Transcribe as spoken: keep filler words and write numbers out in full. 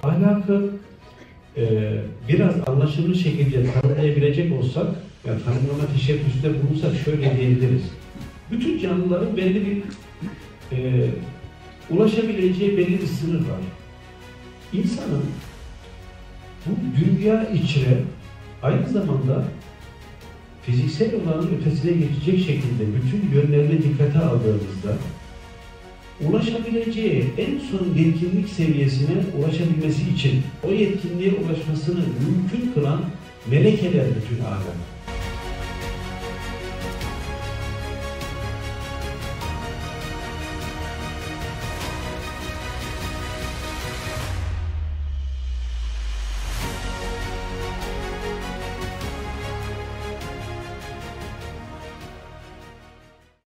Ahlakı e, biraz anlaşılır şekilde tanımlayabilecek olsak, yani tanımlama teşebbüsünde bulunsak şöyle diyebiliriz. Bütün canlıların belli bir e, ulaşabileceği belli bir sınır var. İnsanın bu dünya içre aynı zamanda fiziksel olanın ötesine geçecek şekilde bütün yönlerini dikkate aldığımızda ulaşabileceği en son yetkinlik seviyesine ulaşabilmesi için o yetkinliğe ulaşmasını mümkün kılan melekeler bütün alem.